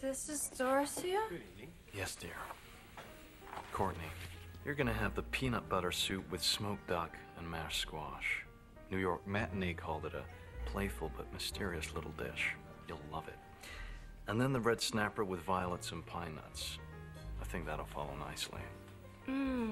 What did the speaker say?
This is Dorsia? Yes, dear. Courtney, you're gonna have the peanut butter soup with smoked duck and mashed squash. New York Matinee called it a playful but mysterious little dish. You'll love it. And then the red snapper with violets and pine nuts. I think that'll follow nicely.